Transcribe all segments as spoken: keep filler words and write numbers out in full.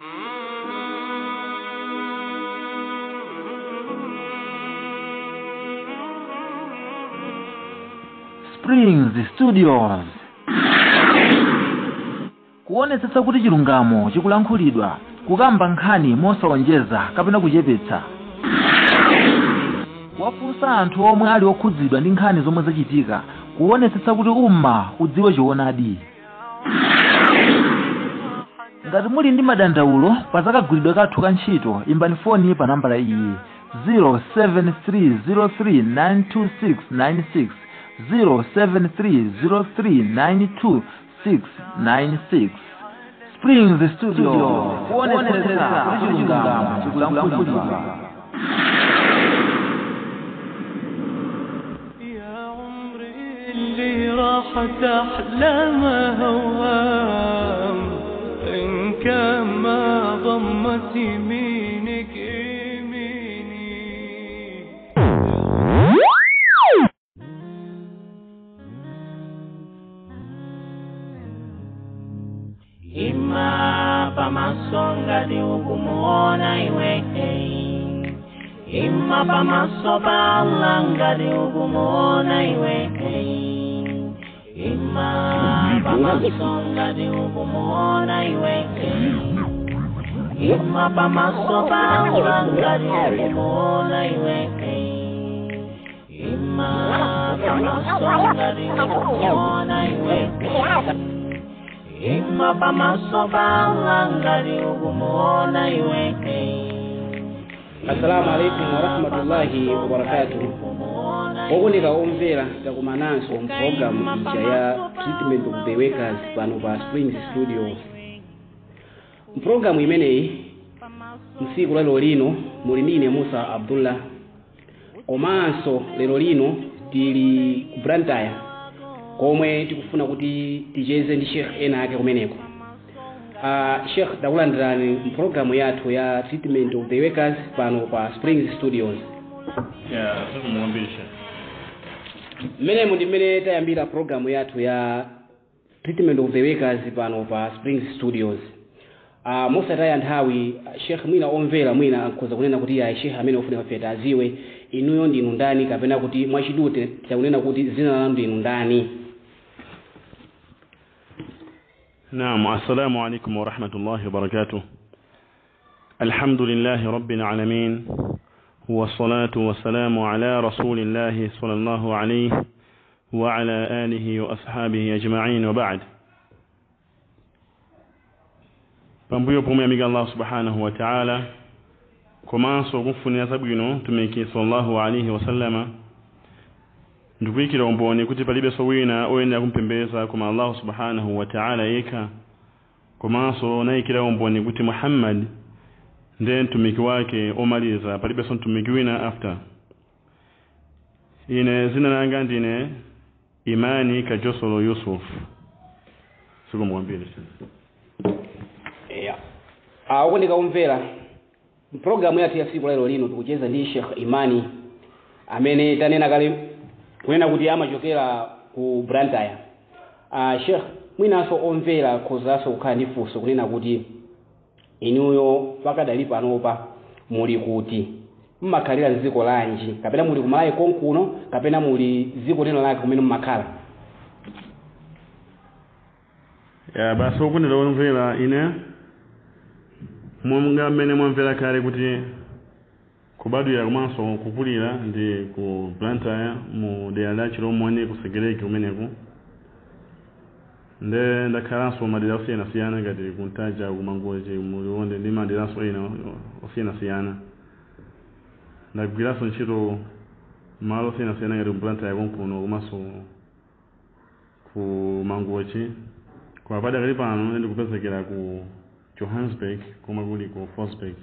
Springs Studios. Kuonetsetsa kuti chilungamo chikulankhulidwa, kukamba nkhani mosawonjeza kapena kuchepetsa. Kuwafunsa anthu omwe ali okhudzidwa ndi nkhani zomwe zachitika, kuonetsetsa kuti umma udziwe choonadi. Ngati muli ndi madandaulo pa zakagwiridwe kathu ka ntchito, imbani foni pa nambala iyi zero seven three zero three nine two six nine six zero seven three zero three nine two six nine six. Springs Studio, kuonetsetsa kuti chilungamo chikulankhulidwa. راحت أحلامها وهام إن كان ما ضمت يمينك يميني Ima pamasonga di ukumuona iweke Ima pamasoba langa di ukumuona iweke Ima pamasonga di ukumuona iweke Ima pamasoba langa di ukumuona iweke Ima pamasonga di ukumuona iweke Ima pamasoba langa di ukumuona iweke. Assalamu alaikum wa rahmatullahi wa barakatuh. Okunika omvera takumananso program ya treatment of the workers pano pa Springs Studios. Program imeneyi msiku lero lino muli ndine Musa Abdullah. Komanso lero lino tili ku Blantyre komwe tikufuna kuti ticheze ndi Sheikh ena ake kumeneko. Uh, Sheikh takulandirani program yathu ya treatment of the workers pano pa Springs Studios. Yeah, tukumwambisha. Mene mundi mene tayambira program yathu ya treatment of the workers pano pa Springs Studios. Uh, mosataya nthawi Sheikh mwina omvera mwina akhoza kunena kuti ya Sheikh amene ofunika feta aziwe inuyo ndinu ndani kapena kuti mwachidute takunena kuti zina lanu ndinu ndani. نعم السلام عليكم ورحمة الله وبركاته. الحمد لله رب العالمين والصلاة والسلام على رسول الله صلى الله عليه وعلى آله وأصحابه أجمعين وبعد. Pambuyo pomwe amiga Allah subhanahu wa ta'ala komanso kufunira zabwino tumiki sallallahu alayhi wa sallama ndikuikira umboni kuti palibe sowina oyenda kumpembeza koma Allah subhanahu wa ta'ala yeka komanso naikira umboni kuti Muhammad ndiye mtumiki wake omaliza palibe so mtumiki wina after. Ine zina langa ndine Imani Kajosolo Yusuf. Siku mwambile. Yeah. Ah, ukunika umvera. Program yathu ya siku lero lino tukucheza ndi Sheikh Imani amene tanena kale kunena kuti amachokera ku Blantyre. Ah, uh, Sheikh mwinaso omvera khozaso kukhala ndi funso kunena kuti inuyo pakadali panopa muli kuti mmakhalira m'dziko lanji kapena muli kumalawi konkuno kapena muli dziko lino lake kumene mmakhala. Ya basi ukunira omvera ine mwamga mmene mwamvera kale kuti kubadwira komanso kukulira ndi ku Blantyre mu dera la Chiromoni kusegereke kumeneko. Nde ndakhalanso madera osiyanasiyana ngati kuntaja kumangoje muliwonde ndi maderaso ena osiyanasiyana. Ndagwiranso ntchito malo osiyanasiyana ngati ku Blantyre konkuno komanso ku mangoje. Kwa pada kali pano ndi kupezekera ku Johannesburg koma kuli ku Forsberg.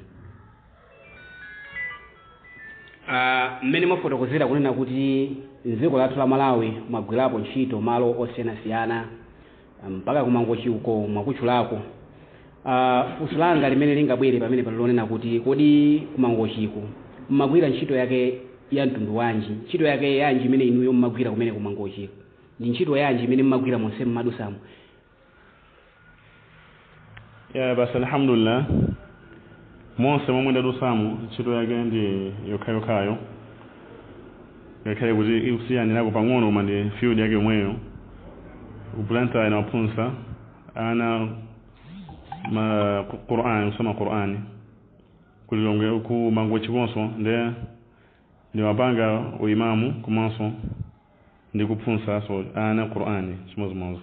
Ah, uh, mmene mwafotokozera kunena kuti dziko lathu la Malawi mwagwirapo ntchito malo osiyanasiyana mpaka kumangochi uko mwakutchulako. Ah, uh, funso langa limene lingabwere pamene palonena kuti kodi kumangochiko mmagwira ntchito yake ya mtundu wanji, ntchito yake yanji imene inuyo mmagwira kumene kumangochiko, ndi ntchito yanji imene mmagwira monse mmadusamo. ya basi alhamdulillah monse momwe ndadusamu ntchito yake ndi yokhayokhayo ngakhale kuti ikusiyanirako pang'ono koma ndi field yake yomweyo kupulanta inawaphunzitsa ana ma Qur'an kusoma Qur'ani kulilonge ku mango chikonso nde ndi mapanga uimamu komanso ndi kuphunzitsa so ana Qur'ani chimozimozo.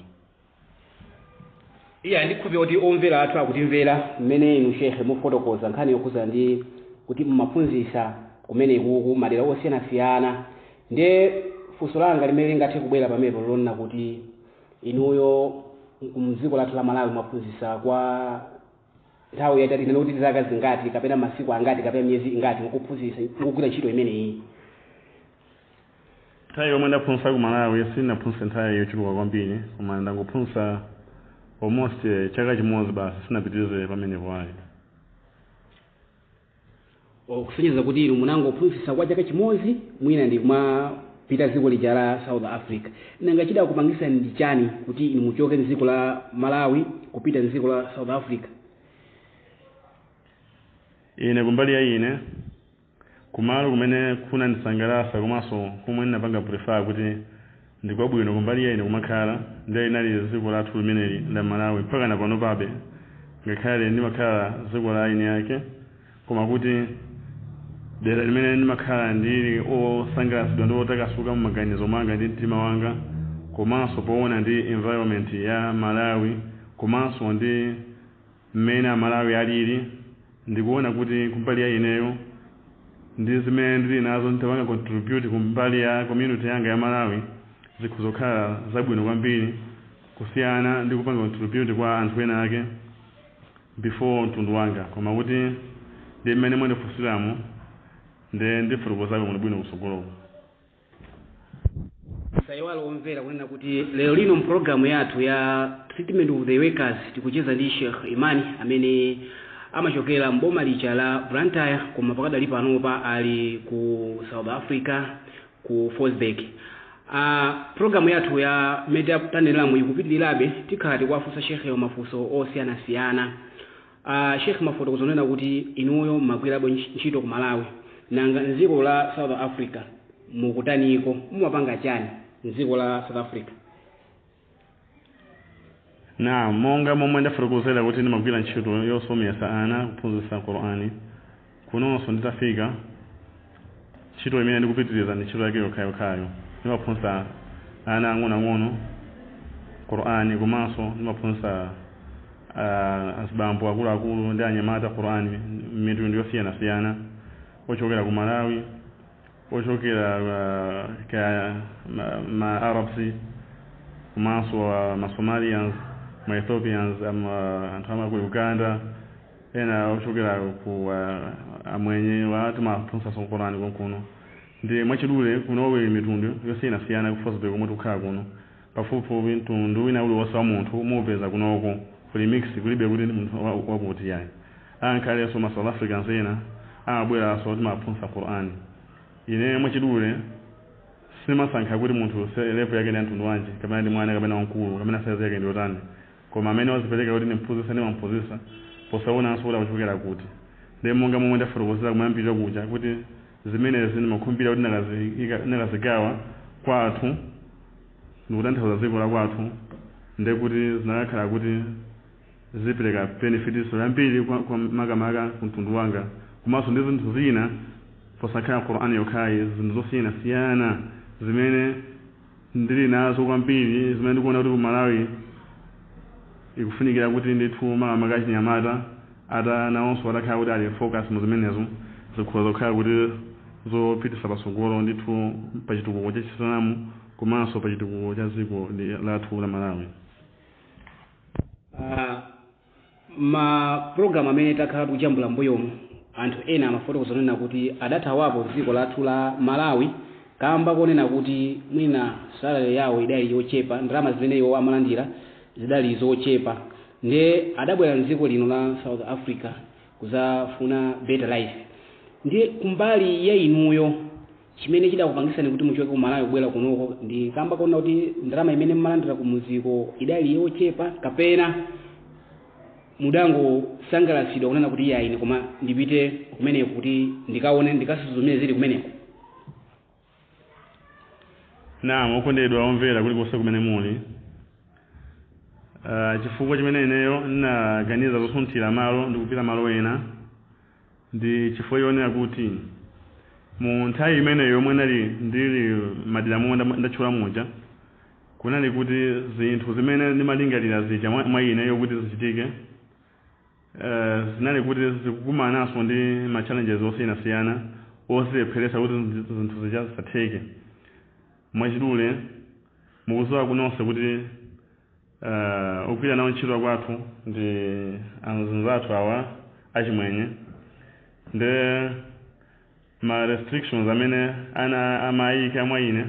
iya ndikhupe kuti omvera athu akutimvera mmene inu shekhe mufotokoza nkhani yokuza ndi kuti mumaphunzitsa kumene kuku madera osiyanasiyana nde funso langa limene lingathe kubwera pamenepo lona kuti inuyo mdziko lathu la Malawi mwaphunzitsa kwa nthawi yatati nene kuti zaka zingati kapena masiku angati kapena miyezi ingati mukuphunzitsa mukugwira ntchito imeneyi? nthawi yomwe ndaphunzitsa ku Malawi sinaphunzitsa nthawi yochuluka kwambiri koma ndangophunzitsa almost chaka chimodzi basi sinapitirize pamenepo ayi. Kusonyeza kuti inu munangophunzitsa kwa chaka chimodzi mwina ndi kumapita dziko lija la South Africa. Nanga chida kupangisa ndi chani kuti inu muchoke dziko la Malawi kupita dziko la South Africa? Ine kumbali ya ine kumalo kumene kuna ndisangalasa komanso kumwe ndinapanga prefer kuti ndikwabwino kumbali ya ine kumakhala ndi inali dziko lathu limeneli la Malawi mpaka na pano pabe ngakhale ndimakhala dziko la ine yake koma kuti dera limene ndimakhala ndili osangalasidwa ndi otakasuka mumaganizo manga ndi mtima wanga komanso poona ndi environment ya Malawi komanso ndi mmene Malawi alili ndikuona kuti kumbali ya ineyo ndi zimene ndili nazo nditapanga contribute kumbali ya community yanga ya Malawi zikuzokhala zabwino kwambiri kusiyana ndi kupanga contribute kwa anthu ena ake before mtundu wanga koma kuti ndi mmene mwene fusiramo nde ndifotokozako muno bwino kusogoloko. Sayiwalo omvera kunena kuti lero lino mpulogalamu yathu ya treatment of the workers tikucheza ndi Sheikh Imani amene amachokera mboma licha la Blantyre koma pakadali panopa ali ku South Africa ku Forsberg. Uh, programu yathu ya media panelamu ikupitirirabe tikhala tikwafunsa Sheikh yo mafunso osiyanasiyana. Uh, Sheikh mafotokoza nena kuti inuyo magwirabo ntchito ku Malawi nanga nziko la South Africa mukutaniko mumapanga chani nziko la South Africa? Na monga momwe ndafotokozera kuti ndimagwira ntchito yosomesa ana kuphunzitsa Qur'ani kunonso nditafika ntchito imene ndikupitiriza ndi ntchito yake yokhayokhayo ndimaphunzitsa ana ang'onoang'ono Qur'ani komanso ndimaphunzitsa uh, azibambo akuluakulu ndi anyamata Qur'ani mitundu yosiyanasiyana ochokera ku Malawi ochokera uh, ka ma, ma Arabs komanso uh, ma Somalians ma Ethiopians anthu ama ku Uganda ena ochokera ku uh, amwenye watu maphunzitsa Qur'ani konkuno ndi mwachidule kunowe mitundu yosiyanasiyana ku Forsberg komwe tikukhala kuno pafupifupi mtundu wina uli wonse wa munthu umupeza kunoko kuli mix kulibe kuti munthu wakuti yayi ankhalenso ma South Africans ena amabweranso kuti maphunzitsa Qur'ani. Ine mwachidule simasankha kuti munthu level yake ndi mtundu wanji kapena ndi mwana kapena wankulu kapena size yake ndi yotani koma amene wazipereka kuti ndimphunzitsa ndimamphunzitsa posaonanso kuti akuchokera kuti ndi monga momwe ndafotokozera kumayambirira kuja kuti zimene zimakhumbira kuti ndakazigawa kwathu ndikutanthauza dziko la kwathu ndi kuti zinakhala kuti zipereka benefits yambiri kwa makamaka ku mtundu wanga komanso ndi zinthu zina posakhala Qur'ani yokhayi zinthu zosiyanasiyana zimene ndili nazo kwambiri zimene ndikuona kuti ku Malawi ikufunikira kuti ndithu makamaka achinyamata ata nawonso atakhala kuti ali focus mu zimenezo zikhoza kukhala kuti zopitisa pasogolo ndithu pachitukuko cha Chisilamu komanso pachitukuko cha dziko lathu la Malawi. Uh, ma program amene takhala tikujambula mbuyomu anthu ena amafotokoza nena kuti adathawapo dziko lathu la Malawi kamba konena kuti mwina salary yawo idali yochepa ndalama zimene iwo amalandira zidali zochepa nde adabwera mdziko lino la South Africa kuzafuna better life. Ndi kumbali ya inuyo chimene chidakupangisani kuti muchoke ku Malawi kubwera kunoko ndi kamba konena kuti ndalama imene mmalandira ku muziko idali yochepa kapena mudango sangalasidwa kunena kuti iya ine koma ndipite kumeneko kuti ndikaone ndikasuzumire zili kumeneko? Naam, okondedwa omvera kulikonse kumene muli. Uh, chifukwa chimene ineyo ndinaganiza zosunthira malo ndikupita malo ena ndi chifukwa chionera kuti mu nthawi imeneyo yomwe ndali ndili madera momwe ndatchula muja kunali kuti zinthu zimene ndimalingalira zija mwa ineyo kuti zichitike uh, zinali kuti zikukumananso ndi ma challenges osiyanasiyana ozilepheresa kuti zinthu zija zisatheke. Mwachidule mukudziwa kunonse kuti uh, ogwira nawo ntchito kwathu ndi anzathu awa achimwenye ndi ma restrictions amene ana amayika mwa ine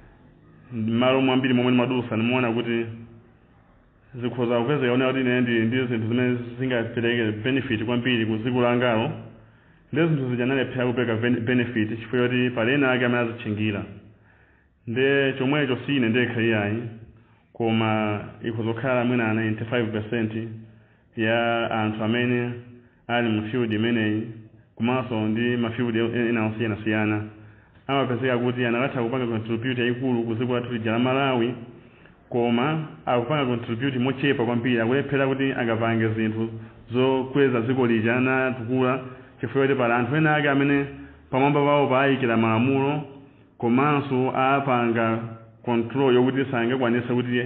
malo mwambiri momwe ndimadusa ndimaona kuti zikhoza kupezeka ona kuti ine ndi ndi zinthu zimene zingapereke benefit kwambiri ku dziko langalo ndi zinthu zija ndalephera kupereka benefit chifukwa kuti pali ena ake amene azitchingira ndi chomwecho sine ndekha iyayi koma ikhozokhala mwina ninety-five percent ya anthu amene ali mu field imeneyi komanso ndi ma field ena osiyanasiyana amapezeka kuti anakatha kupanga contribute yayikulu ku dziko lathu lija la Malawi koma akupanga contribute mochepa kwambiri akulephera kuti akapange zinthu zokweza dziko lija natukula chifukwa kuti pali anthu ena ake amene pamwamba pawo paayikira malamulo komanso apanga control yokuti sangakwanisa kuti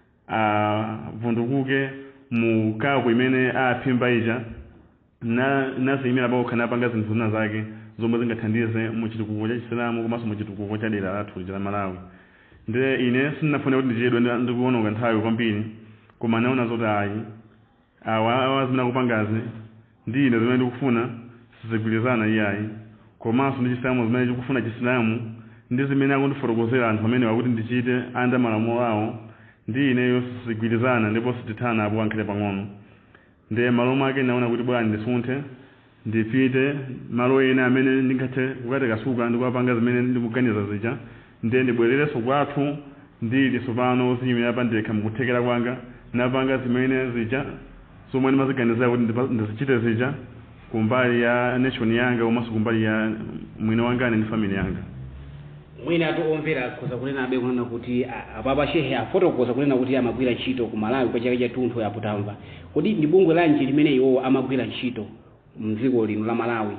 avundukuke mu kapu imene aphimba ija na naziyimira pawokha napanga zinthu zina zake zomwe zingathandize mu chitukuko cha Chisilamu komanso mu chitukuko cha dera lathu lija la Malawi. Ndi ine sinafuna kuti ndichedwe ndikuononga nthawi kwambiri koma naona zoti ayi awa awa zimene akupangazi ndi ine zimene ndikufuna sizigwirizana iyayi komanso ndi Chisilamu zimene ndikufuna Chisilamu ndi zimene akundifotokozera anthu amene wakuti ndichite anda malamulo awo ndi ineyo sizigwirizana ndipo sitithana apo ankhale pang'ono. Ndi malo mwake naona kuti bwana ndisunthe ndipite malo ena amene ndingathe kukateka suka ndikuwapanga zimene ndikuganiza zija ndi ndibwererenso kwathu ndili tsopano ziyimira pandekha mukuthekera kwanga napanga zimene zija zomwe ndimaziganiza kuti ndizichite zija kumbali ya nation yanga komanso kumbali ya mwini wanga ndi family yanga. Mwina atu omvera koza kunena abe kunena kuti ababa shehe afotokoza kunena kuti amagwira ntchito ku Malawi kwa chaka cha tunthu yaputamva. Kodi ndi bungwe lanji limene iwo amagwira ntchito mdziko lino la Malawi?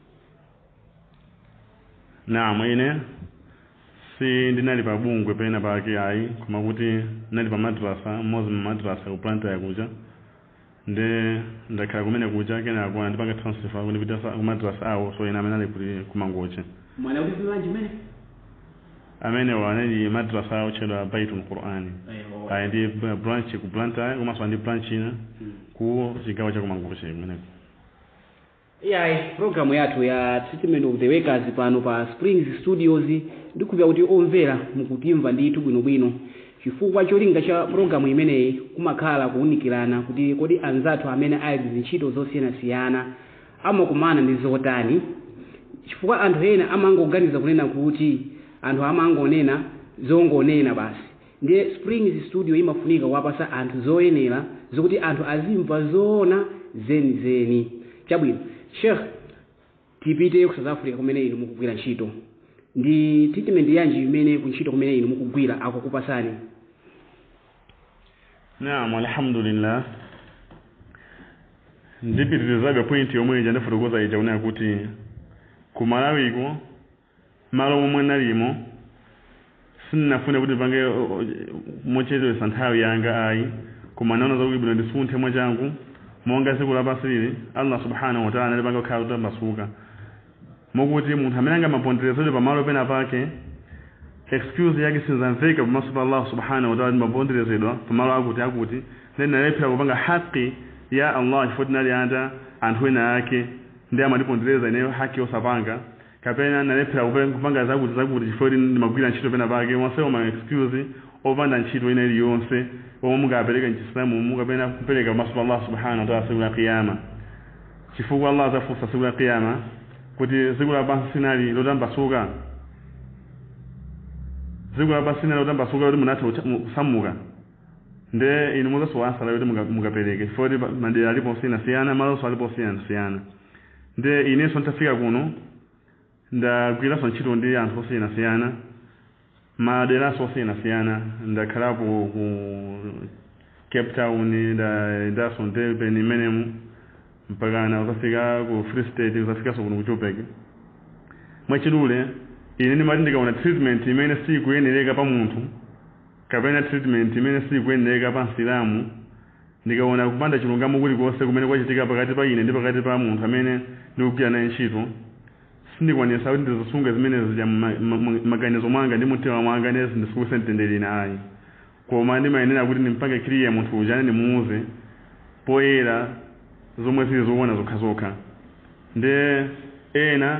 Naam, ine si ndinali pa bungwe pena pake ayi koma kuti ndinali pa madrasa mmodzi mwa madrasa ku planta yakuja ndi ndakhala kumene kuja kenako ndipanga transfer kundipita ku madrasa awo so ine amene ali kuti kumangoche. Mwana kuti lanji mene amene wanali madrasa otchedwa Baitul Qur'ani ayi ndi branch ku planta komanso ndi branch ina ku chigawo cha kumangoche kumeneko. Iyayi programu yathu ya Treatment of the Workers pano pa Springs Studios ndikupya kuti omvera mukutimva ndithu bwinobwino chifukwa cholinga cha programu imeneyi kumakhala kuunikirana kuti kodi anzathu amene ali ntchito zosiyanasiyana amakumana ndi zotani chifukwa anthu ena amangoganiza kunena kuti anthu amangonena zongonena basi. Ndiye Springs Studio imafunika wapasa anthu zoyenera zokuti anthu azimva zoona zeni zeni. Chabwino Sheikh tipite ku South Africa kumene inu mukugwira ntchito ndi treatment yanji imene ku ntchito kumene inu mukugwira akukupasani? Naam, alhamdulillah ndipitirizabe point yomwe ija ndafotokoza ija kunena kuti ku Malawiko malo momwe nalimo sinafuna kuti pange mochedwesa nthawi yanga ayi koma naona zakuti bwino ndisunthe mwachangu monga tsiku lapasili Allah subhanahu wa ta'ala alipanga kukhala kutambasuka mokuti munthu amene angamaponderezedwe pamalo pena pake excuse yake sinzamveka pamaso pa Allah subhanahu wa ta'ala maponderezedwa pamalo akuti akuti then nalephera kupanga haki ya Allah chifukwa tinali anda anthu ena ake ndi amatipondereza ineyo haki osapanga kapena nalephera kupanga zakuti zakuti chifukwa ndimagwira ntchito pena pake onsewo ma excuse opanda ntchito ina iliyonse omwe mungapereka m'Chisilamu mukapena kupereka pamaso pa Allah subhanahu wa ta'ala tsiku la kiyama chifukwa Allah azafunsa tsiku la kiyama kuti tsiku lapansi sinali lotambasuka tsiku lapansi sinali lotambasuka kuti munatha kusamuka nde inu muza swasala yote mukapereke fodi madera alipo sina siyana malo alipo siyana siyana nde ine so ntafika kuno ndagwira so ntchito ndi anthu osiyana siyana madera so osiyana siyana ndakhalapo ku Cape Town nda ndaso ndebe ni menemu mpaka na uzafika ku Free State uzafika so kuno kuchopeke mwachidule ine ndimati ndikaona treatment imene sikuyeneleka pa munthu kapena treatment imene sikuyeneleka pa Msilamu ndikaona kupanda chilungamo kuli konse kumene kwachitika pakati pa ine ndi pakati pa munthu amene ndikugwira naye ntchito sindikwanisa kuti ndizisunge zimene zija maganizo mwanga ndi mtima mwanga nezi ndisukuse mtendere ina ayi koma ndimayenera kuti ndimpange clear munthu uja ndimuuze poyera zomwe zili zoona zokhazokha nde ena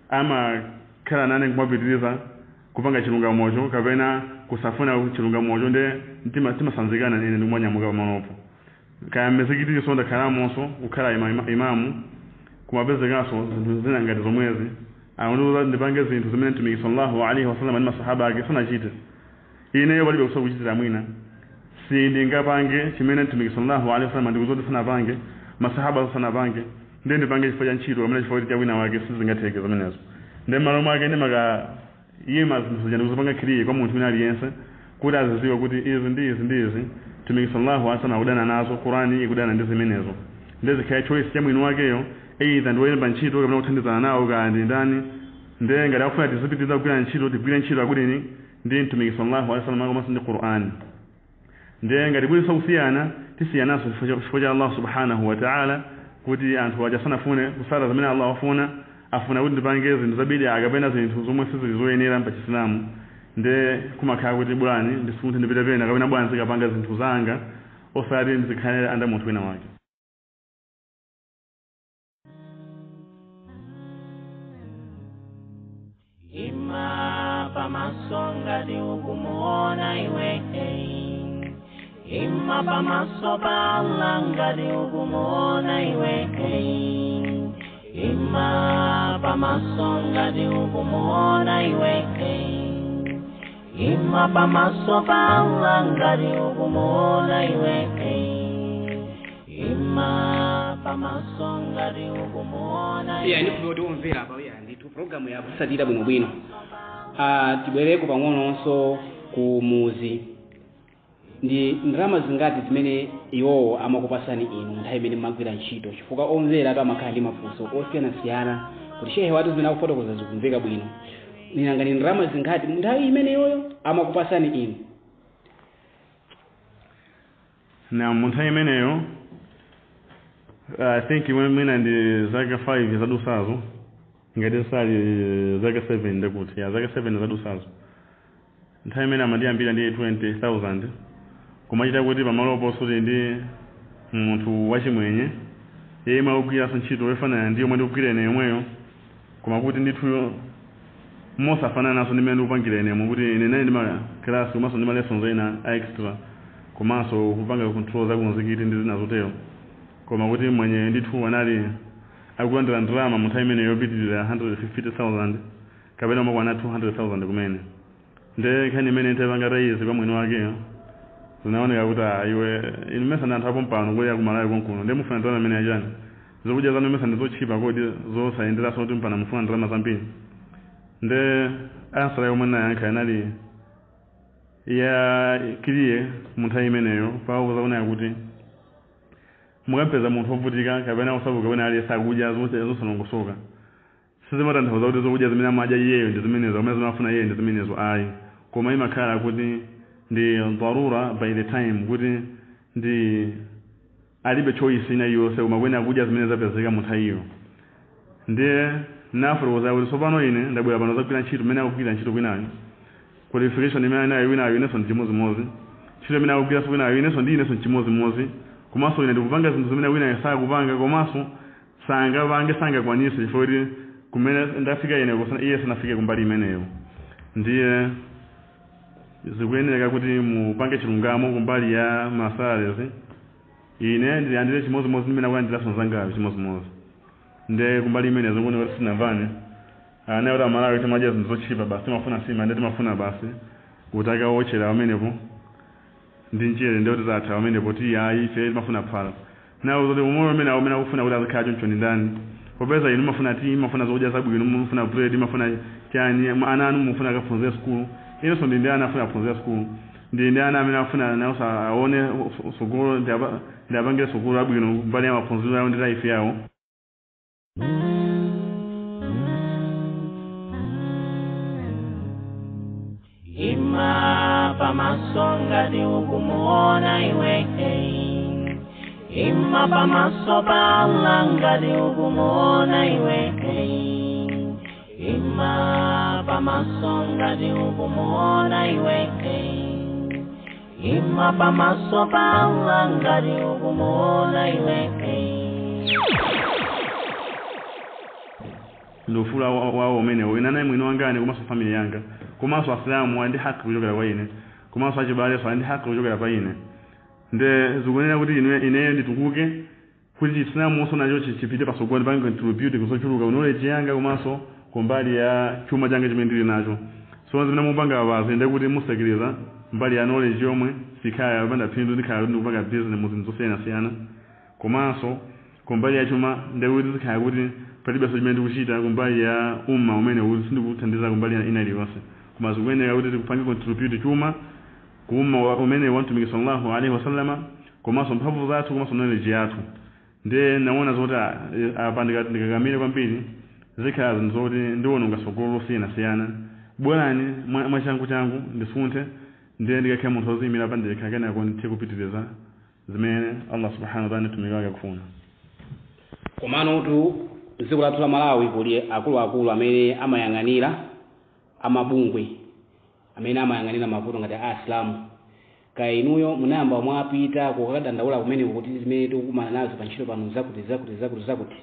amakhala nane kumapitiriza kupanga chilungamocho kapena kusafuna chilungamocho nde mtima timasanzikana nene ndikumwanyamuka pamalopo kaya mmezikiti so ndakhalamonso kukhala ima, imamu kumapezekaso zina ngati zomwezi aundiuza ndipange zinthu zimene mtumiki sallallahu alaihi wasallam ndi masahaba ake sanachite ineyo palibe kusowa kuchitira mwina si ndingapange chimene mtumiki sallallahu alaihi wasallam ndikuzoti sanapange masahaba sanapange nde ndipange chifukwa cha ntchito pamene chifukwa cha wina wake sizingatheke zimenezo nde malo mwake ndimaka yima zinthu zija ndikuzipanga clear kwa munthu wina aliyense kuti aziziwe kuti izi ndi izi ndi izi mtumiki sallallahu alaihi wasallam akudana nazo Qur'ani ikudana ndi zimenezo nde zikhale choice cha mwini wakeyo either ndiwoyimba ntchito kapena kuthandizana nawo kandi ndani nde ngati akufuna tizipitiza kugwira ntchito tigwire ntchito akudini ndi mtumiki sallallahu alaihi wasallam komanso ndi Qur'ani nde ngati kuli kusiyana tisiyanaso chifukwa cha Allah subhanahu wa ta'ala kuti anthu aja sanafune kusala zimene Allah wafuna afuna kuti ndipange zinthu zabidi akapena zinthu zomwe sizili zoyenera pa Chisilamu nde kumakhala kuti bwani ndisunthe ndipita pena kapena bwani zikapanga zinthu zanga osati ndizikhale anda munthu wina wake. Ima pamasonga di ukumuona iwe Ima pamasopa langa di ukumuona iwe Ima pamasonga di ukumuona iwe Ima pamasopa langa di ukumuona iwe Ima pamasonga di ukumuona iwe ya ni kudo umvera pa ya ndi tu program ya kusatira bwino bwino ah tibwereko pang'ononso ku muzi ndi ndrama zingati zimene iwo amakupasani inu nthawi imene mmagwira ntchito chifukwa omvera atu amakhala ndi mafunso osiyana siyana kuti shehe watu zimene akufotokoza zikumveka bwino ninanga ni ndrama zingati nthawi imene iwoyo amakupasani inu na munthawi imeneyo I think mwina ndi zaka five zadusazo ngati sali zaka seven ndikuti ya zaka seven zadusazo nthawi imene amandiyambira ndi twenty thousand kumachita kuti pamalopo suti ndi munthu wachimwenye yeye maugwiraso ntchito yofanana ndi yomwe ndikugwira ine yomweyo koma kuti ndithu mosafanana naso ndimene ndikupangira ine kuti ine nayi ndima class komanso ndima lessons ena extra komanso kupanga control za kumuzikiti ndi zina zotero koma kuti mwenye ndithu anali akulandira ndalama mu nthawi imene yopitirira one hundred fifty thousand kapena makwana two hundred thousand kumene nde nkhani imene ntapanga raise kwa mwini wakeyo zinaoneka kuti iwe inimesa ndanthu apo mpano kuya kumalayo konkuno nde mufuna ndalama imene achani zokudya zanu imesa ndizochipa kodi zosayenderaso kuti mpana mufuna ndalama zambiri nde ansala yomwe nayankha inali ya kiliye mu nthawi imeneyo pauza kuoneka kuti mukapeza munthu wovutika kapena osavuka kapena ali sakudya zosalongosoka sizimatanthauza kuti zokudya zimene amadya iyeyo ndi zimenezo amene zimafuna iyeyo ndi zimenezo ayi koma imakhala kuti ndi dharura by the time kuti ndi alibe choice ina yonse koma kwene akudya zimene zapezeka mu nthawiyo ndiye nafotokoza kuti tsopano ine ndabwera pano zagwira ntchito imene akugwira ntchito kwinayo qualification imene anayo winayo inenso ndi chimozimozi ntchito imene akugwira so kwinayo inenso ndi inenso chimozimozi komanso ine ndikupanga zinthu zimene wina sakupanga komanso sangapange sangakwanise chifukwa kuti kumene ndafika ine kusana iye sanafike kumbali imeneyo ndiye zikuyenera kuti mupange chilungamo kumbali ya masalary ine ndiyandire chimozimozi ndimene akulandiraso zangayo chimozimozi nde kumbali imene zikuoneka kuti sinamvane ane kuti amalawi timadya zinthu zochipa basi timafuna sima nde timafuna basi kuti akawotchera pamenepo ndi njere ndio tizatha pamene poti ayi ife timafuna phala nawo zoti umoyo umene umene akufuna kuti azikhala choncho ndi ndani popeza inu mafuna ti mafuna zokudya zabwino mufuna bread mafuna chani ana anu mufuna akafunze school inso ndi ndi ana afuna afunze school ndi ndi ana amene afuna nawo aone sogolo ndi aba ndi abange sogolo abwino mbali ya mafunzo yawo ndi life yawo. Ima pamasonga di ukumuona iwe Ima pamasopa Allah di ukumuona iwe Ima pamasonga di ukumuona iwe Ima pamasopa Allah di ukumuona iwe ndofula wao umene wina naye mwino wangane kumaso family yanga kumaso aslamu andi haki kuchokera kwa ine kumaso achibale so andi haki kuchokera pa ine nde zikunena kuti ine ine nditukuke kuti islamu oso nacho chipite pasogoni pange contribute kusochuluka knowledge yanga kumaso kumbali ya chuma changa chimene ndili nacho so zimene mupanga abazi nde kuti musekiriza mbali ya knowledge yomwe sikaya banda phindu ndikhala ndi kupanga business mu zinthu zosiyana siyana kumaso kumbali ya chuma nde kuti zikhala kuti palibe so chimene kuchita kumbali ya umma umene sindikuthandiza kumbali ya ina iliyonse koma zikuyenera kuti tikupange contribute chuma kuumma umene wantumiki sallallahu alaihi wasallama komanso mphamvu zathu komanso knowledge yathu nde naona zoti apa ndikakamire kwambiri zikhala zinthu zoti ndiona ngasogolo losiyana siyana bwerani mwa changu changu ndisunthe nde ndikakhala munthu woziyimira pa ndekha kenako ndithe kupitiriza zimene Allah subhanahu wa ta'ala mtumiki wake akufuna. Komano tu dziko lathu la Malawi kuli akuluakulu amene amayang'anira amabungwe amene amayang'anira mavuto ngati Asilamu kaya inuyo munayamba mwapita kukadandaula kumene kuti zimene tikukumana nazo pa ntchito pano zakuti zakuti zakuti zakuti.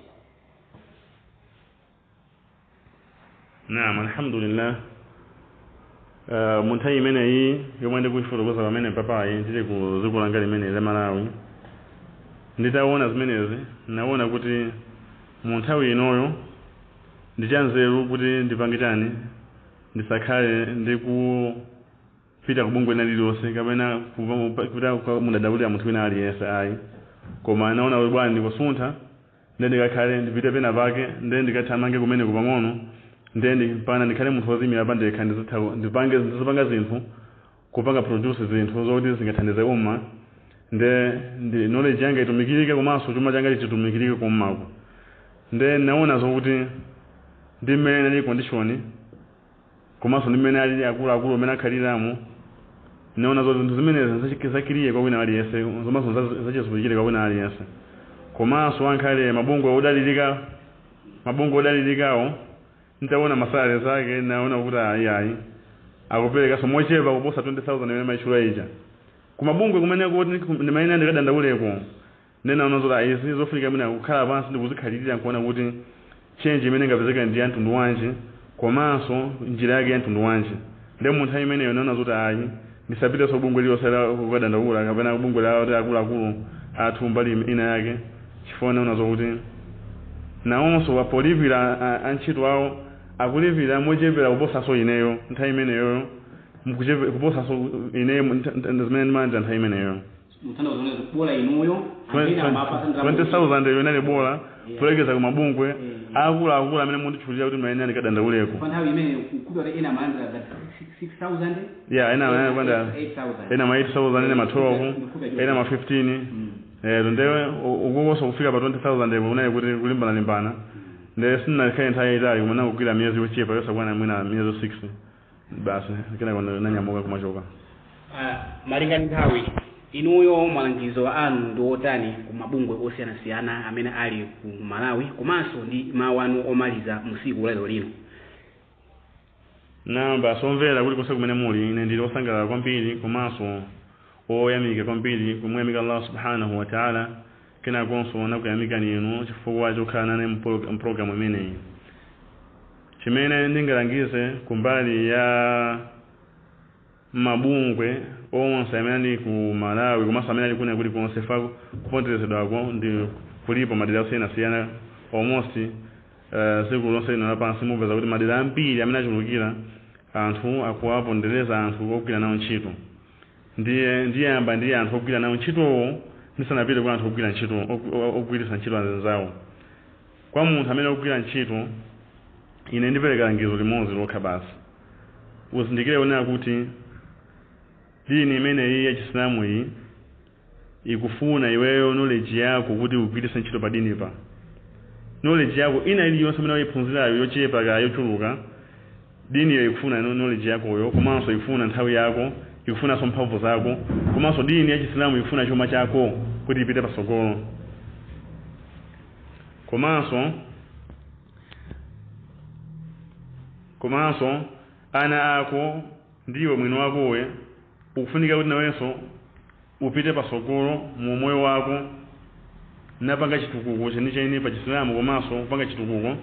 Naam, alhamdulillah. Uh, munthawi imeneyi yomwe ndikuifotokoza pamene papayi ndili ku dziko langa limene la Malawi nditaona zimenezi naona kuti munthawi inoyo ndichanzeru kuti ndipange chani ndisakhale ndikupita kubungwe na lililonse kapena kupita mudadaulira munthu wina aliyense ayi koma naona kuti bwana ndikusuntha nde ndikakhale ndipite pena pake nde ndikathamange kumene kupang'ono nde ndipana ndikhale munthu wozimira pa ndekha ndipange ndizipanga zinthu kupanga produce zinthu zoti zingathandize umma nde ndi knowledge yanga itumikirike komanso chuma changa chitumikirike kummako nde naona zokuti ndimene ndi condition komanso ndimene ali akuluakulu amene akhaliramo naona zo zinthu zimenezi zakiriye kwa wina aliyense zomanso zachizipikire kwa wina aliyense komanso ankhale mabungwe odalirika mabungwe odalirikawo nitaona masale zake naona kuti ayi akupereka so mochepa kuposa twenty thousand imene maichula ija kumabungwe kumene kuti ndimayina ndikadandauleko nena unazola izi zofunika mina kukhala pansi ndikuzikhalirira kuona kuti change imene ngapezeka ndi anthu wanje komanso njira yake ya anthu wanje nde munthu imeneyo naona zoti ayi ndisapite so bungwe liyosala kukadandaula kapena bungwe la akuluakulu athu mbali ina yake chifukwa naona zokuti nawonso apolivira antchito awo akulivira mochepera kuposa so ineyo nthawi imeneyo kuposa so ineyo zimene ndimanja nthawi imeneyo twenty thousand yona ni bora kulekeza kumabungwe akula akula amene mundichulira kuti mayenera ndikadandauleko pa nthawi imene kukuti ena maandra six thousand yeah ena ena kwanda ena ma eight thousand ena ma twelve ena ma fifteen eh ndewe ukukosa kufika pa twenty thousand unali kuti kulimbana limbana nde sina kai nthawi itali kumana kugwira miyezi yochepa yosa kwana mwina miyezi six basi kena kwanda nanyamuka kumachoka ah malinga nthawi inuyo malangizo anu ndi otani ku mabungwe osiyana siyana amene ali ku Malawi komanso ndi mawu anu omaliza musiku lero lino. Namba somvera kuti konse kumene muli ine ndili osangalala kwambiri komanso oyamika kwambiri kumuyamika Allah subhanahu wa ta'ala kena konso nakuyamika inu chifukwa chokhala nane mpulogalamu imeneyi chimene ndingalangize kumbali ya mabungwe onse amene ali ku Malawi komanso amene ali kuna kuti konse fa kuponderezedwako ndi kulipo madera osiyana siyana almost uh, siku lonse lino lapansi mupeza kuti madera ambiri amene achulukira anthu akuwapondereza anthu ogwira nawo ntchito ndiye ndiyamba ndiye anthu ogwira nawo ntchitowo ndisanapite kwa anthu ogwira ntchito ogwiritsa ntchito anzawo. Kwa munthu amene ogwira ntchito ine ndipereka langizo limodzi lokha basi. Uzindikire unena kuti dini imene iyi ya Chisilamu iyi ikufuna iweyo knowledge yako kuti ugwiritse ntchito pa dini pa. Knowledge yako ina iliyonse imene wayiphunzirayo yochepa kaya yochuluka, dini yo ikufuna knowledge yakoyo, komanso ikufuna nthawi yako, ikufuna mphamvu zako, komanso dini ya Chisilamu ikufuna chuma chako kuti ipite pasogolo. Komanso komanso ana ako ndiwe mwini wakowe ukufunika kuti nawenso upite pasogolo mu moyo wako napanga chitukuko chenicheni pa Chisilamu, komanso kupanga chitukuko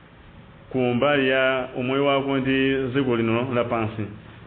ku mbali ya umoyo wako ndi dziko lino lapansi.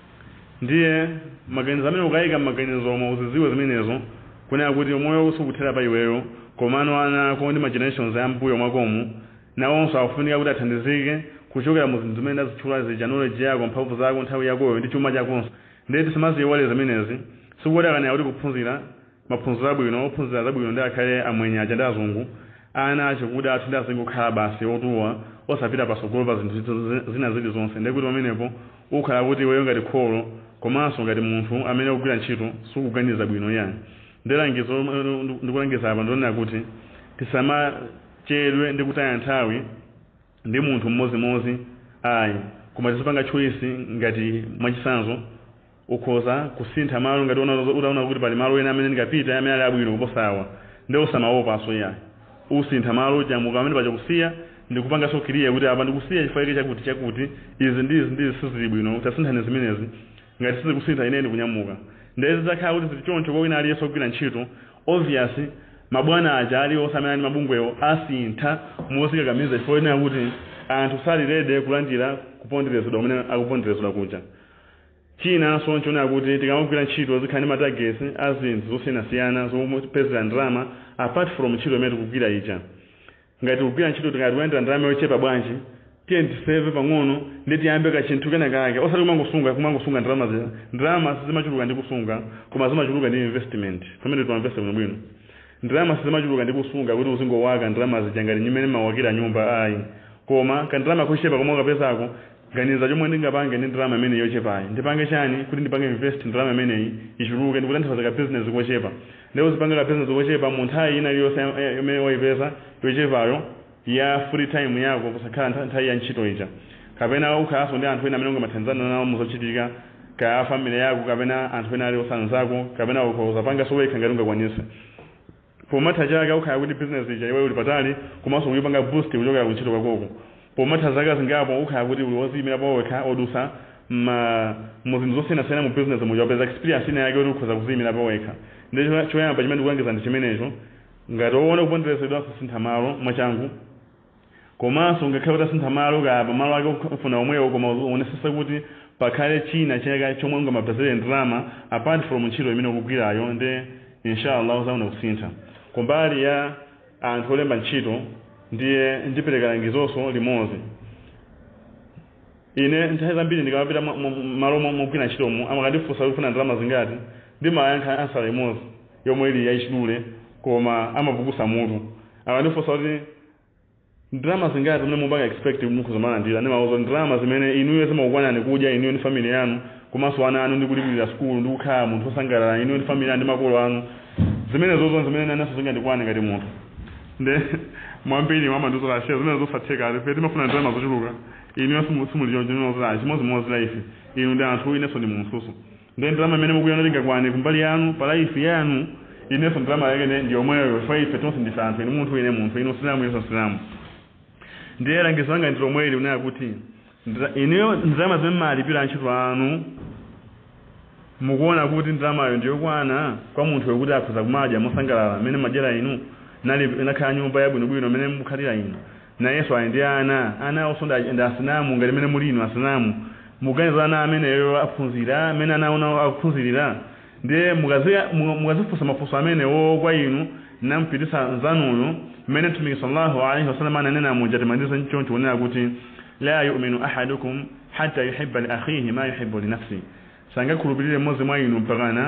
Ndiye maganizo amene ukayika maganizo omwe uziziwe zimenezo kunena kuti umoyo usukuthera pa iweyo, komano ana ako ndi ma generations ambuyo mwakomu nawonso akufunika kuti athandizike kuchokera mu zinthu zimene azitchula zija knowledge yako, mphamvu zako, nthawi yakoyo ndi chuma chakonso. Ndeti simaziyiwale zimenezi sikuwolekana kuti kuphunzira maphunziro abwino, ophunzira zabwino ndi akhale amwenye aja ndi azungu, ana acho kuti athu ndi azingo khala basi otuwa osapita pasogolo pa zinthu zina zili zonse. Ndi kuti pamenepo ukhala kuti iweyo ngati kholo komanso ngati munthu amene ukugwira ntchito sukuganiza bwino yani. Ndilangizo ndikulangiza apa ndionera kuti tisamachedwe ndi kutaya nthawi ndi munthu mmodzi ayi, koma tisapanga choice ngati mwachisanzo ukhoza kusintha malo ngati unaona kuti pali malo ena amene ndikapita amene ali abwino kuposawa, ndi usamaopanso yayi usintha malo chamuka amene pacha kusiya ndikupanga sokiriya kuti apa ndikusiya chifukwa chakuti chakuti izi ndizi ndizi sizili bwino tasinthane zimenezi ngati sizikusintha ine ndikunyamuka. Ndezi zakhala kuti zili choncho kwa wina aliyense ogwira ntchito obviously mabwana aja aliwonse amene ali mabungwewo asintha mosikakamiza chifukwa ina kuti anthu salirede kulandira kuponderezedwa amene akuponderezedwa kuja. China so nchona kuti tikamagwira ntchito zikhale ndi matagesi a zinthu zosiyanasiyana zopezera ndalama apart from ntchito imene tikugwira ija. Ngati tikugwira ntchito tikati kuyendera ndalama yochepa bwanji tiye tiseve pang'ono ndi tiyambe kachinthu kena kake osati kumangosunga kumangosunga ndalama zija. Ndalama sizimachuluka ndi kusunga koma zimachuluka ndi investment pamene tiwamvese bwinobwino. Ndalama sizimachuluka ndi kusunga kuti uzingowaka ndalama zija ngati nyimene mawakira nyumba ayi, koma kandalama kochepa koma ukapezako ganiza chomwe ndingapange ndi ndalama imene yochepayi ndipange chani kuti ndipange invest ndalama imeneyi ichuluke ndikutanthauza ka business kochepa. Ndipo zipanga ka business kochepa mu nthawi ina iliyonse imene wayipeza yochepayo ya free time yako kusakhala nthawi ya ntchito ija, kapena ukhalanso ndi anthu ena amene ungamathandizana nawo muzochitika ka family yako kapena anthu ena ali osanzako kapena ukhoza sowekha ngati ungakwanise. Pomatha chake ukhala kuti business ija iwe uli patali komanso uyipanga boost kuchokera kuntchito kwakoko. Pomatha zaka zingapo ukhala kuti uli woziyimira pawekha odusa mu zinthu zosiyanasiyana mu business muja wapeza experience ina yake kuti ukhoza kuziyimira pawekha. Ndi choyamba chimene ndikulangiza ndi chimenecho ngati woona kuponderezedwa kusintha malo mwachangu, komanso ngakhale kuti asintha malo kapa malo ake ufuna omwewo koma uonesesa kuti pakhale china chaka chomwe ungamapezere ndalama apart from ntchito imene ukugwirayo, ndi inshallah uzaona kusintha. Kumbali ya anthu olemba ntchito ndiye ndipereka langizonso limodzi. Ine nthawi zambiri ndikamapita malo mogwira ntchitomo amakandifunsa kufuna ndalama zingati ndimayankha ansala imodzi yomwe ili yachidule koma amavukusa mutu. Akandifunsa kuti ndalama zingati zimene mupanga expect mukuzomalandira ndimawuza ndalama zimene inuyo zimakukwanani kudya inuyo ndi family yanu komanso ana anu ndi kulipirira skulu ndi kukhala munthu osangalala inuyo ndi family yanu ndi makolo anu, zimene zozo zimene naneso zingandikwane ngati munthu. Nde mwambiri mwamandizola share zimene zosatheka ali timafuna ndalama zochuluka inuyo simulichonjonoza chimodzimodzi life inu ndi anthu inenso ndi munthuso. Ndi ndalama imene mukuyona tingakwane kumbali yanu pa life yanu inenso ndalama yake ndi yomweyo fa ife tonse ndife anthu ine munthu ine munthu ino silamu yeso silamu. Ndiye langizo langa ndi lomwe ili unena kuti ineyo ndalama zimene malipira ntchito anu mukuona kuti ndalamayo ndiyokwana kwa munthu wekuti akhoza kumadya mosangalala amene madyera inu nali nakhala nyumba yabwinobwino amene mukhalira inu nayenso ali ndi ana ana onso ndi asinamu ngati amene muli inu asinamu muganiza ana ameneyo aphunzira amene anaona akuphunzirira. Ndiye mukazifunsa mafunso amenewo kwa inu nampitisa nzanuyo mmene mtumiki sallallahu alaihi wasallam ananena muja timandiza choncho kunena kuti la yu'minu ahadukum hatta yuhibba li akhihi ma yuhibbu li nafsi. Sangakhulupirire mmodzi mwa inu mpakana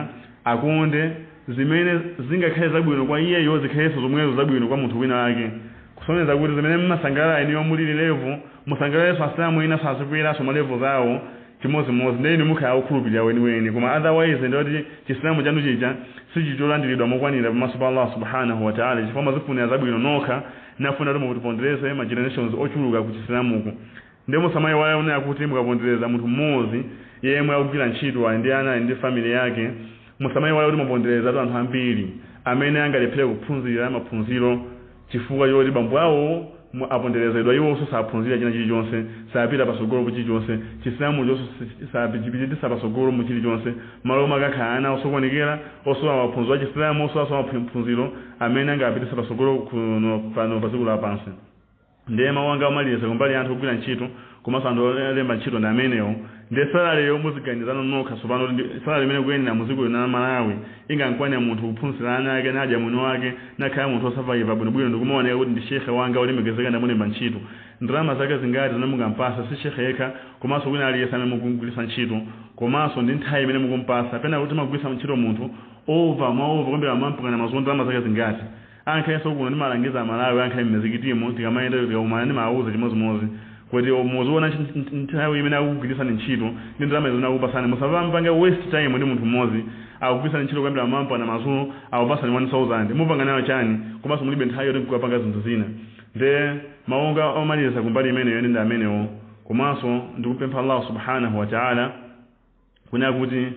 akonde zimene zingakhale zabwino kwa iyeyo zikhalenso zomwezo zabwino kwa munthu wina wake kusonyeza kuti zimene mmasangalala iniyo mulili level musangalalenso asilamu ina sazikweraso malevel zawo chimozimozi ndeni mukhala okhulupirira weniweni koma otherwise ndoti chisilamu chanu chija sichicholandiridwa mokwanira pamaso pa Allah subhanahu wa ta'ala chifukwa mazifunira zabwino nokha nafuna kuti mutipondereze ma generations ochuluka ku chisilamuku ndemo samayi waona kuti mukapondereza munthu mmodzi yemwe akugwira ntchito ndi ana ndi family yake musamayi waona kuti mupondereza anthu ambiri amene angalephera kuphunzira maphunziro chifukwa yoti bambo awo aponderezedwa iwo saphunzira china chilichonse sapita pasogolo mu chilichonse chisilamu chonse sapitipitisa pasogolo mu chilichonse malo makakhala ana osokonekera osowa maphunziro a chisilamu osowa maphunziro amene angapitisa pasogolo kuno pano pa dziko lapansi ndiye mawu anga omaliza kumbali anthu ogwira ntchito komanso anthu olemba ntchito ndi amenewo ndiye salale muziganizana nokha tsopano salale imene kuyenera muziko la Malawi ingakwanira munthu kuphunzira ana ake nadya mwini wake nakhala munthu osavaiva bwinobwino ndikumaoneka kuti ndi shekhe wanga olemekezeka ndamulemba ntchito ndalama zake zingati zinamukampasa si shekhe yekha komanso wina aliyense amene mukugwiritsa ntchito komanso ndi nthawi imene mukumpasa pena kuti mugwiritsa ntchito munthu over maover kwambira mampukana mazonda ndalama zake zingati ankhayenso kuno ndi malangiza Malawi ankhaye mmezikitimo tikamayenda tikaumana ndi mauza chimozimozi kuti muziona nthawi imene akugwiritsa ntchito ndi ndalama zina akupasani musapanga waste time ndi munthu mmodzi akugwiritsa ntchito kwambira mampa na mazulo akupasani one thousand mupanga nayo chani komanso mulibe nthawi yoti mukapanga zinthu zina nde maonga omaliza kumbali imeneyo ndi amenewo komanso ndikupempha Allah subhanahu wa ta'ala kuna kuti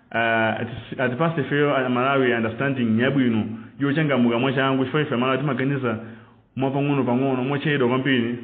atipase feo Malawi understanding yabwino yochangamuka mwachangu chifukwa Malawi timaganiza mwapang'ono pang'ono mochedwa kwambiri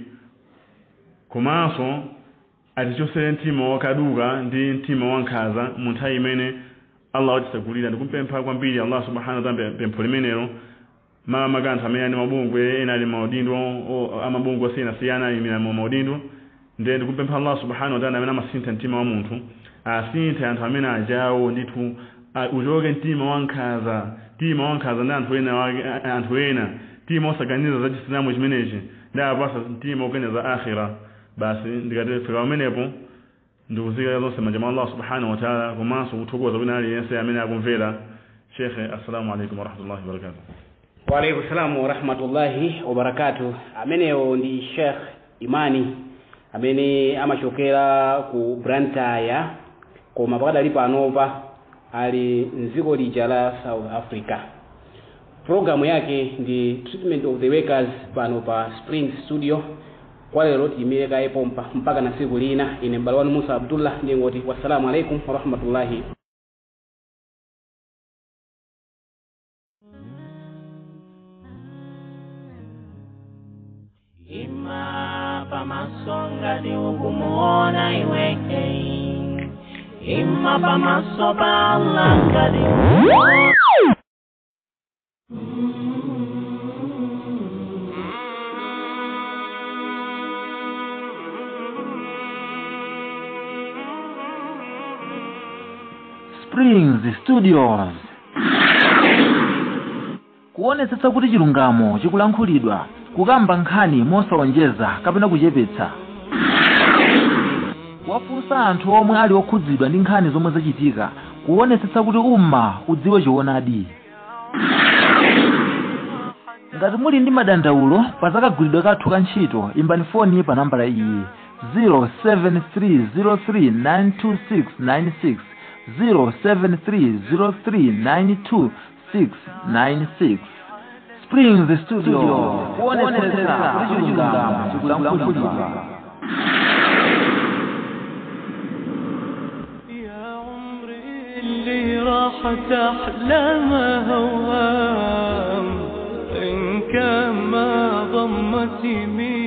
komanso atichosere mtima wakaduka ndi mtima wankhaza mu nthawi imene Allah watisagulira ndikumpempha kwambiri Allah subhanahu wa ta'ala pempho limenelo mama makantha amene ali mabungwe ena ali maudindo amabungwe osiyana-siyana imira mu maudindo ndiye ndikumpempha Allah subhanahu wa ta'ala amene amasintha mtima wa munthu asinthe anthu amene ajawo ndithu uchoke mtima wankhaza mtima wankhaza ndi anthu ena anthu ena mtima osaganiza za chisilamu chimenechi ndi apasa mtima oganiza akhira basi ndikatefika umenepo ndikuzika zonse majama Allah subhanahu wa ta'ala komanso kuthokoza wina aliyense amene akumvera shekhe assalamu alaikum warahmatullahi wabarakatuh. Wa alaikum salam warahmatullahi wabarakatuh. ameneyo ndi Sheikh Imani amene amachokera ku Blantyre koma pakadali panopa ali mdziko lija la South Africa. Programu yake ndi treatment of the workers pano pa Spring Studio kwa lero timeka epo mpaka na siku lina. Ine Balwan Musa Abdullah ndiye ngoti wassalamu alaikum warahmatullahi. Ima pamasonga di ukumuona iweke Ima pamasopa Allah di ukumuona Springs Studios kuonetsetsa kuti chilungamo chikulankhulidwa kukamba nkhani mosaonjeza kapena kuchepetsa kuwafunsa anthu omwe ali okhudzidwa ndi nkhani zomwe zachitika kuonetsetsa kuti umma udziwe choonadi. ngati muli ndi madandaulo pa zakagwiridwe kathu ka ntchito imbani foni pa nambala iyi zero seven three zero three nine two six nine six zero seven three zero three nine two six nine six. Springs Studio kuonetsetsa kuti chilungamo chikulankhulidwa. اللي راحت أحلامها هوام إن كان ما ضمت يمين